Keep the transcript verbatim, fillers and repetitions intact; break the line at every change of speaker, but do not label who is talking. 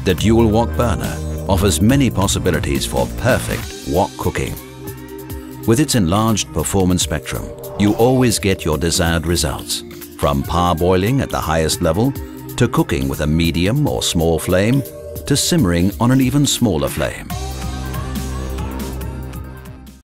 The dual wok burner offers many possibilities for perfect wok cooking. With its enlarged performance spectrum, you always get your desired results, from parboiling at the highest level, to cooking with a medium or small flame, to simmering on an even smaller flame.